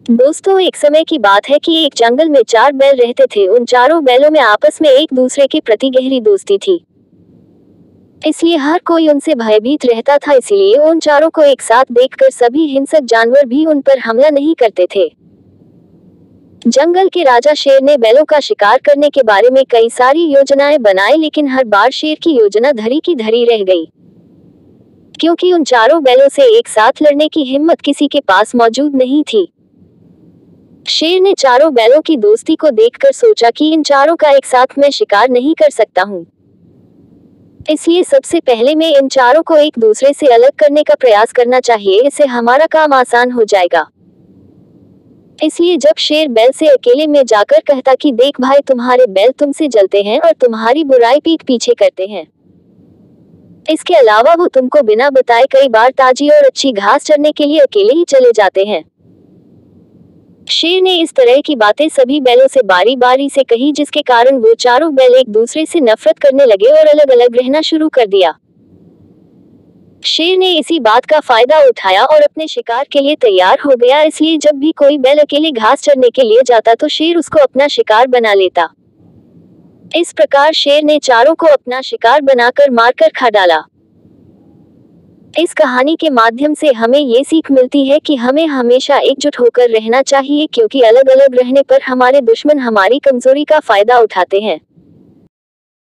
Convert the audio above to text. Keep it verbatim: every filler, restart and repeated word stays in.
दोस्तों, एक समय की बात है कि एक जंगल में चार बैल रहते थे। उन चारों बैलों में आपस में एक दूसरे के प्रति गहरी दोस्ती थी, इसलिए हर कोई उनसे भयभीत रहता था। इसलिए उन चारों को एक साथ देखकर सभी हिंसक जानवर भी उन पर हमला नहीं करते थे। जंगल के राजा शेर ने बैलों का शिकार करने के बारे में कई सारी योजनाएं बनाई, लेकिन हर बार शेर की योजना धरी की धरी रह गई, क्योंकि उन चारों बैलों से एक साथ लड़ने की हिम्मत किसी के पास मौजूद नहीं थी। शेर ने चारों बैलों की दोस्ती को देखकर सोचा कि इन चारों का एक साथ मैं शिकार नहीं कर सकता हूँ, इसलिए सबसे पहले मैं इन चारों को एक दूसरे से अलग करने का प्रयास करना चाहिए। इससे हमारा काम आसान हो जाएगा। इसलिए जब शेर बैल से अकेले में जाकर कहता कि देख भाई, तुम्हारे बैल तुमसे जलते हैं और तुम्हारी बुराई पीठ पीछे करते हैं। इसके अलावा वो तुमको बिना बताए कई बार ताजी और अच्छी घास चरने के लिए अकेले ही चले जाते हैं। शेर ने इस तरह की बातें सभी बैलों से बारी बारी से कही, जिसके कारण वो चारों बैल एक दूसरे से नफरत करने लगे और अलग अलग रहना शुरू कर दिया। शेर ने इसी बात का फायदा उठाया और अपने शिकार के लिए तैयार हो गया। इसलिए जब भी कोई बैल अकेले घास चरने के लिए जाता तो शेर उसको अपना शिकार बना लेता। इस प्रकार शेर ने चारों को अपना शिकार बनाकर मारकर खा डाला। इस कहानी के माध्यम से हमें ये सीख मिलती है कि हमें हमेशा एकजुट होकर रहना चाहिए, क्योंकि अलग अलग रहने पर हमारे दुश्मन हमारी कमजोरी का फायदा उठाते हैं।